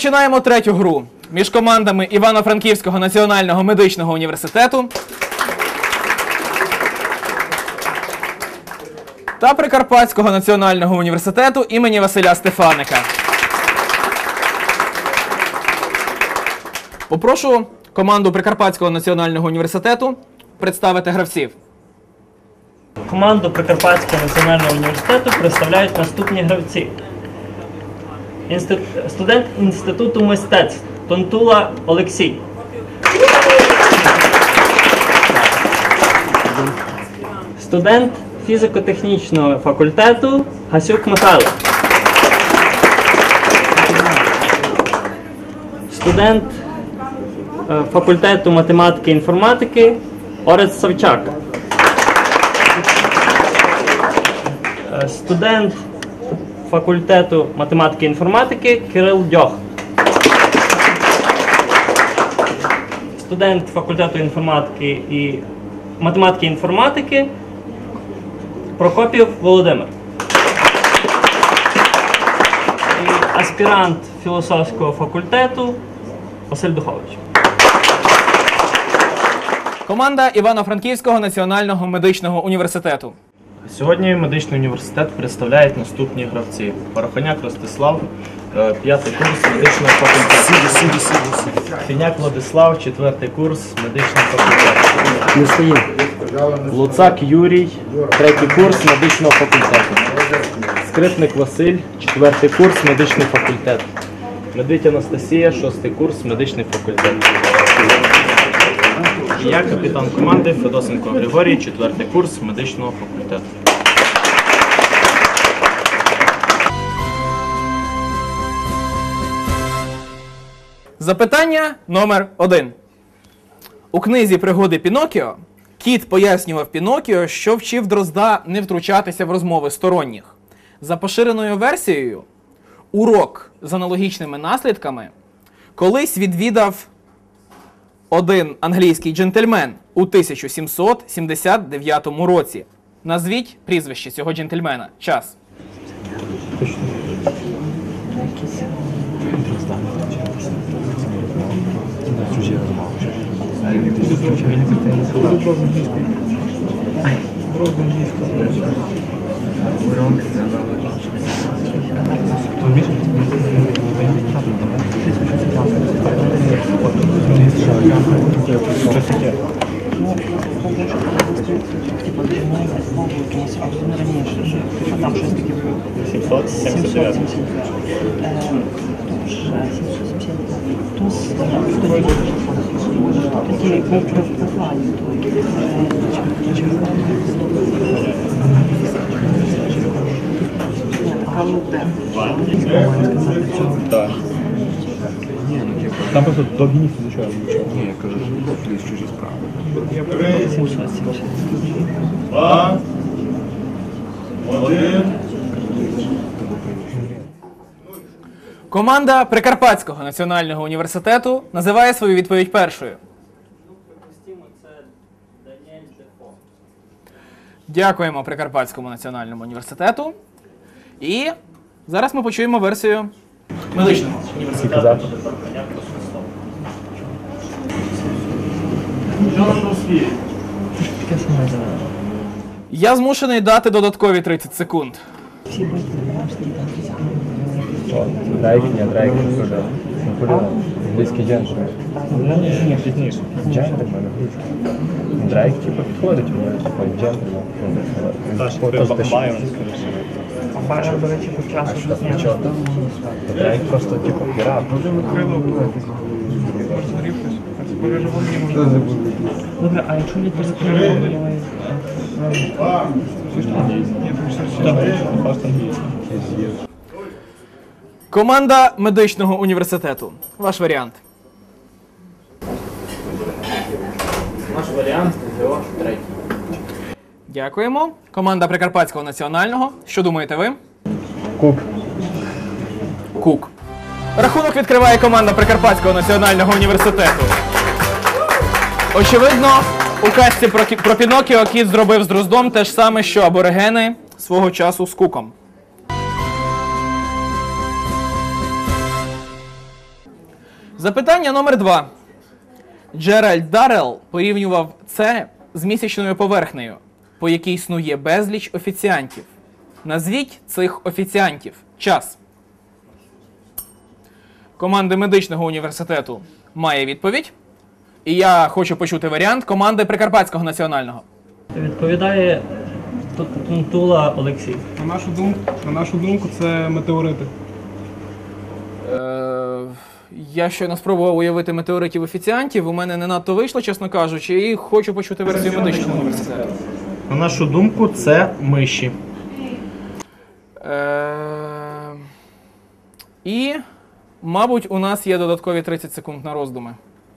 Розпочинаємо третю гру між командами Івано-Франківського національного медичного університету та Прикарпатського національного університету імені Василя Стефаника. Попрошу команду Прикарпатського національного університету представити гравців. Команду Прикарпатського національного університету представляють наступні гравці. Студент Інституту мистецтв Тонтула Олексій. Студент фізико-технічного факультету Гасюк Михайло. Студент факультету математики і інформатики Орець Савчак. Студент факультету математики і інформатики Кирил Дьох. Студент факультету математики і інформатики Прокопів Володимир. І аспірант філософського факультету Василь Духович. Команда Івано-Франківського національного медичного університету. Сьогодні медичний університет представляють наступні гравці. Парахоняк Ростислав, 5-й курс медичного факультету. Фіняк Владислав, 4-й курс медичного факультету. Луцак Юрій, 3-й курс медичного факультету. Скрипник Василь, 4-й курс медичний факультет. Медвідь Анастасія, 6-й курс медичний факультет. І я капітан команди Федосенко Григорій, 4-й курс медичного факультету. Запитання номер 1. У книзі «Пригоди Пінокіо» кіт пояснював Пінокіо, що вчив Дрозда не втручатися в розмови сторонніх. За поширеною версією, урок з аналогічними наслідками колись відвідав один англійський джентльмен у 1779 році. Назвіть прізвище цього джентльмена. Час. Так. Там просто довгі ніхто звичайно нічого. Ні, я кажу, що ліс чужі справи. 2, 1. Команда Прикарпатського національного університету називає свою відповідь першою. Дякуємо Прикарпатському національному університету. І зараз ми почуємо версію медичного університету. Я змушений дати додаткові 30 секунд. Драйк, не драйк, англійський джентльмен. Ні, пізніше. Джентльмен, англійський. Драйк, типу, підходить, у мене, типу, джентльмен. Байрон, до речі, по часу зняв. Драйк просто, типу, пірат. Добре, а якщо література? Команда медичного університету. Ваш варіант. Наш варіант ГО 3. Дякуємо. Команда Прикарпатського національного. Що думаєте ви? Кук. Кук. Рахунок відкриває команда Прикарпатського національного університету. Очевидно, у казці про Пінокіо кіт зробив з Дроздом те ж саме, що аборигени свого часу з Куком. Запитання номер 2. Джеральд Даррелл порівнював це з місячною поверхнею, по якій існує безліч офіціантів. Назвіть цих офіціантів. Час. Команда медичного університету має відповідь. І я хочу почути варіант команди Прикарпатського національного. Відповідає Тунтула Олексій. На нашу думку, це метеорити. Я щойно спробував уявити метеоритів офіціантів. У мене не надто вийшло, чесно кажучи, і хочу почути версію медичного університету. На нашу думку, це миші. І, мабуть, у нас є додаткові 30 секунд на роздуми.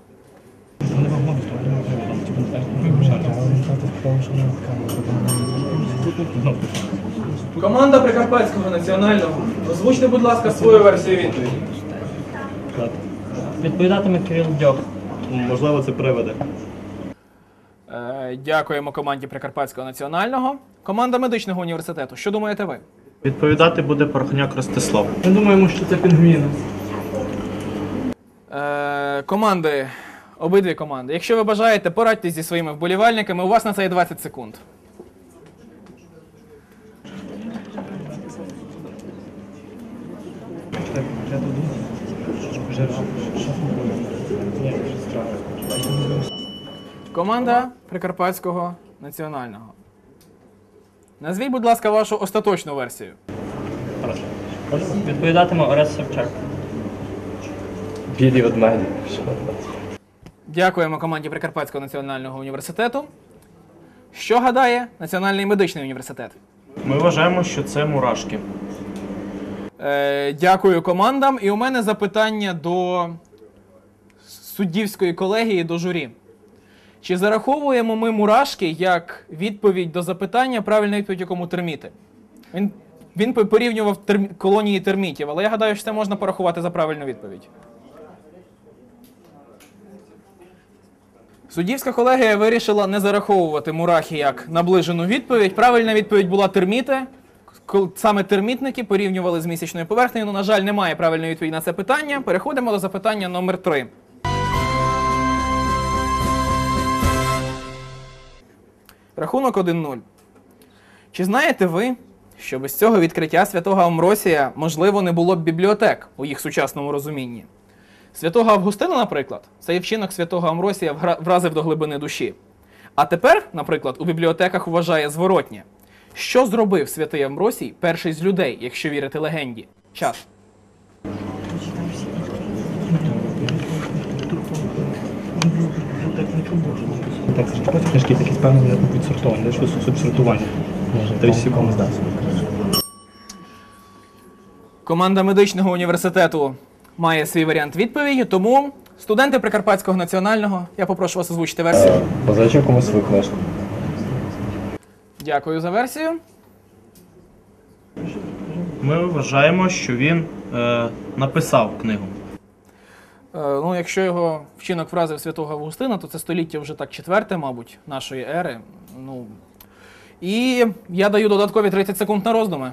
Команда Прикарпатського національного. Озвучте, будь ласка, свою версію відповіді. Відповідатиме Кирил Дьох. Можливо, це привиди. Дякуємо команді Прикарпатського національного. Команда медичного університету. Що думаєте ви? Відповідати буде Порохняк Ростислав. Ми думаємо, що це пінгвіни. Команди, обидві команди. Якщо ви бажаєте, порадьтесь зі своїми вболівальниками. У вас на це є 20 секунд. Команда Прикарпатського національного. Назвіть, будь ласка, вашу остаточну версію. Відповідатиме Орес Савчак. Білі від мене. Дякуємо команді Прикарпатського національного університету. Що гадає Національний медичний університет? Ми вважаємо, що це мурашки. Дякую командам. І у мене запитання до суддівської колегії, до журі. Чи зараховуємо ми мурашки як відповідь до запитання, правильна відповідь якому терміти? Він порівнював колонії термітів, але я гадаю, що це можна порахувати за правильну відповідь. Суддівська колегія вирішила не зараховувати мурахи як наближену відповідь. Правильна відповідь була терміти. Саме термітники порівнювали з місячною поверхнею. Ну, на жаль, немає правильної відповіді на це питання. Переходимо до запитання номер 3. Рахунок 1-0. Чи знаєте ви, що без цього відкриття святого Амвросія, можливо, не було б бібліотек у їх сучасному розумінні? Святого Августина, наприклад, цей вчинок святого Амвросія вразив до глибини душі. А тепер, наприклад, у бібліотеках вважає зворотнє. Що зробив святий Амвросій, перший з людей, якщо вірити легенді? Час. Так, потім книжки такі певно відсортовані, де щось субсортування. Тобто всі кому здався. Команда медичного університету має свій варіант відповіді, тому студенти Прикарпатського національного, я попрошу вас озвучити версію. Позичив комусь свою книжку. Дякую за версію. Ми вважаємо, що він написав книгу. Ну, якщо його вчинок вразив святого Августина, то це століття вже так 4, мабуть, нашої ери. Ну, і я даю додаткові 30 секунд на роздуми.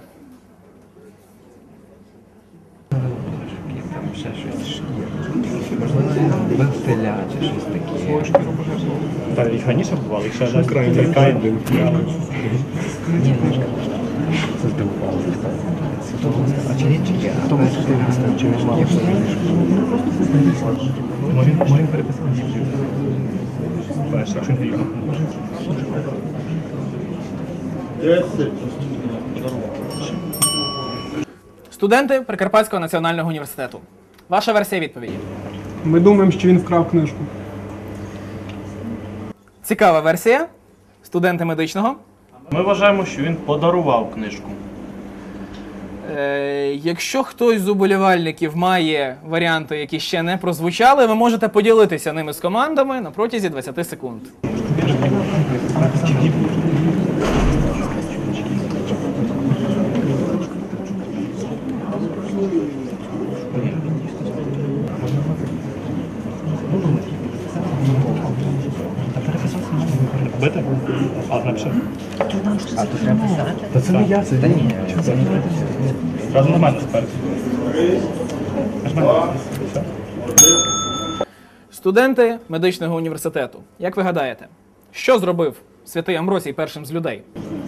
Там ще щось є. Можливо, вентиля чи щось таке. Так, їх раніше бувало, їх ще тікає. Ні, це здивувало. А чи є? А то чи немає? Можемо переписати. Перше, що не його. Студенти Прикарпатського національного університету. Ваша версія відповіді. Ми думаємо, що він вкрав книжку. Цікава версія. Студенти медичного. Ми вважаємо, що він подарував книжку. Якщо хтось з уболівальників має варіанти, які ще не прозвучали, ви можете поділитися ними з командами на протязі 20 секунд. Бити? А, напиши. А то треба писати? Та це не я, це та ні. Разом на мене спереду. Аж мене. Все. Студенти медичного університету, як ви гадаєте, що зробив святий Амвросій першим з людей?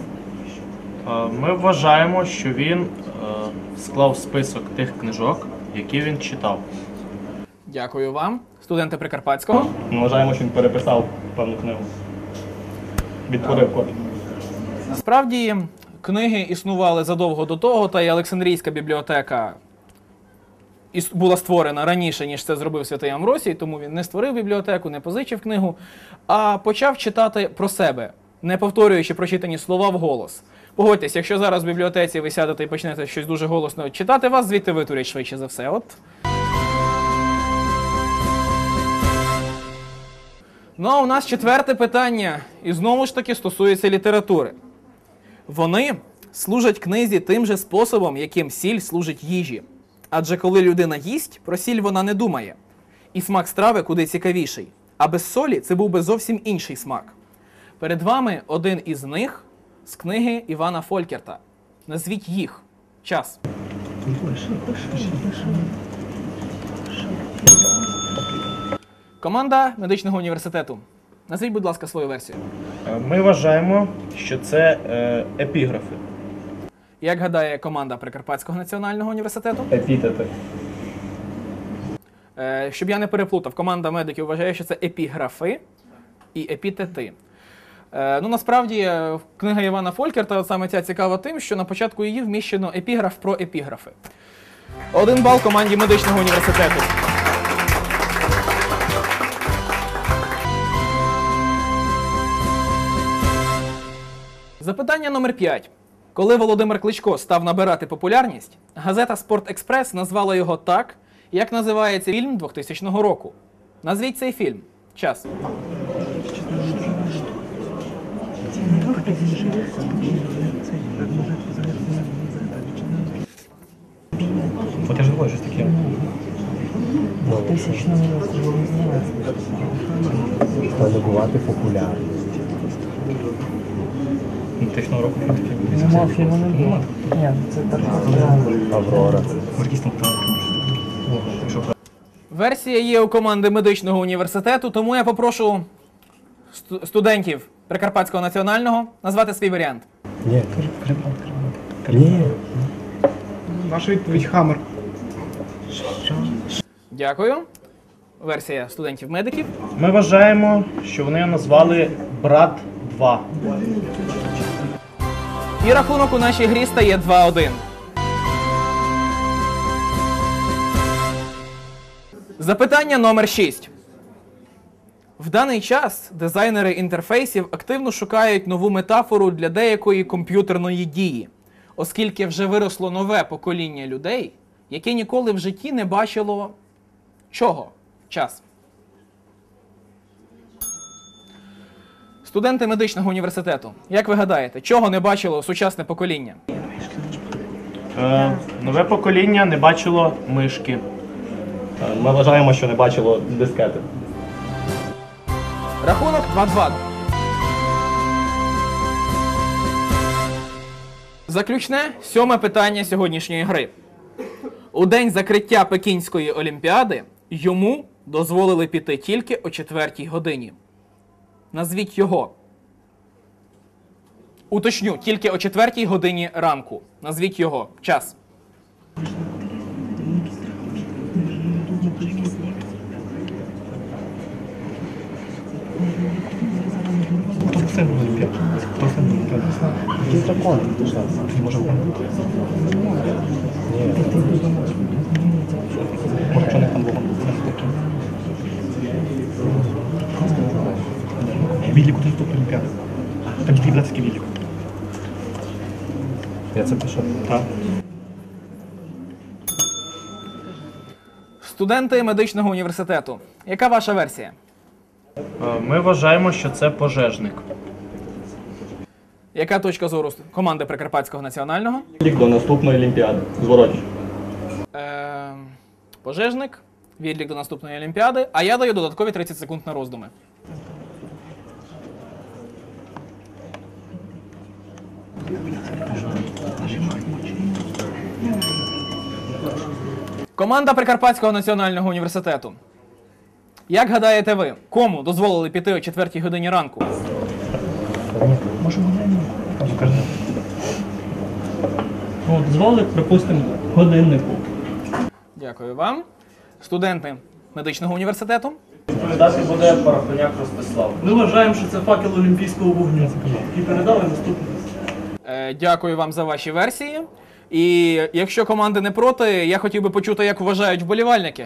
Ми вважаємо, що він склав список тих книжок, які він читав. Дякую вам. Студенти Прикарпатського. Ми вважаємо, що він переписав певну книгу. Відтворив код. Насправді, книги існували задовго до того, та й Олександрійська бібліотека була створена раніше, ніж це зробив святий Амвросій, тому він не створив бібліотеку, не позичив книгу, а почав читати про себе, не повторюючи прочитані слова вголос. Погодьтесь, якщо зараз в бібліотеці ви сядете і почнете щось дуже голосно читати, вас звідти витурять швидше за все. От. Ну, а у нас четверте питання, і знову ж таки стосується літератури. Вони служать книзі тим же способом, яким сіль служить їжі. Адже коли людина їсть, про сіль вона не думає. І смак страви куди цікавіший. А без солі це був би зовсім інший смак. Перед вами один із них з книги Івана Фолькерта. Назвіть їх. Час. Команда медичного університету. Назвіть, будь ласка, свою версію. Ми вважаємо, що це епіграфи. Як гадає команда Прикарпатського національного університету? Епітети. Щоб я не переплутав, команда медиків вважає, що це епіграфи і епітети. Насправді, книга Івана Фолькерта, от саме ця цікава тим, що на початку її вміщено епіграф про епіграфи. 1 бал команді медичного університету. Запитання номер 5. Коли Володимир Кличко став набирати популярність, газета «Спорт-Експрес» назвала його так, як називається фільм 2000 року. Назвіть цей фільм. Час. От я ж говорю, щось таке. Набувати популярність. 2000 року Фільму не було. Ні, це так. Аврора. Версія є у команди медичного університету, тому я попрошу студентів Прикарпатського національного назвати свій варіант. Ні. Ні. Наша відповідь Хаммер. Дякую. Версія студентів-медиків. Ми вважаємо, що вони назвали «Брат 2». І рахунок у нашій грі стає 2-1. Запитання номер 6. В даний час дизайнери інтерфейсів активно шукають нову метафору для деякої комп'ютерної дії, оскільки вже виросло нове покоління людей, яке ніколи в житті не бачило чого? Час. Студенти медичного університету, як ви гадаєте, чого не бачило сучасне покоління? Нове покоління не бачило мишки. Ми вважаємо, що не бачило дискети. Рахунок 2-2. Заключне 7-ме питання сьогоднішньої гри. У день закриття Пекінської олімпіади йому дозволили піти тільки о 4-й годині. Назвіть його. Уточню, тільки о 4-й годині ранку. Назвіть його. Час. Хто це в Олімпіаді? Хто це в Олімпіаді? Який закон? Не може бути. Ні. Може, що не там було? Відлік у наступної Олімпіади. Там тільки братський відлік. Я це пишу. Так. Студенти медичного університету. Яка ваша версія? Ми вважаємо, що це пожежник. Яка точка зору команди Прикарпатського національного? Відлік до наступної Олімпіади. Зворотній. Пожежник. Відлік до наступної олімпіади. А я даю додаткові 30 секунд на роздуми. Команда Прикарпатського національного університету. Як гадаєте ви, кому дозволили піти о 4 годині ранку? Ну, дозволили, припустимо, годиннику. Дякую вам. Студенти медичного університету. Відповідати буде Порохоняк Ростислав. Ми вважаємо, що це факел олімпійського вогню. І передали наступний. Дякую вам за ваші версії. І якщо команди не проти, я хотів би почути, як вважають вболівальники.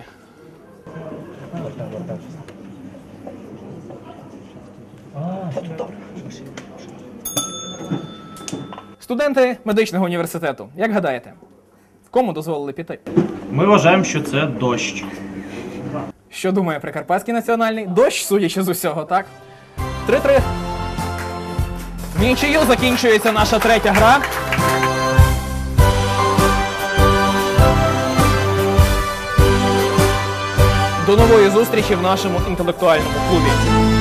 Студенти медичного університету, як гадаєте, кому дозволили піти? Ми вважаємо, що це дощ. Що думає Прикарпатський національний? Дощ, судячи з усього, так? 3-3. В нічию закінчується наша третя гра. До нової зустрічі в нашому інтелектуальному клубі.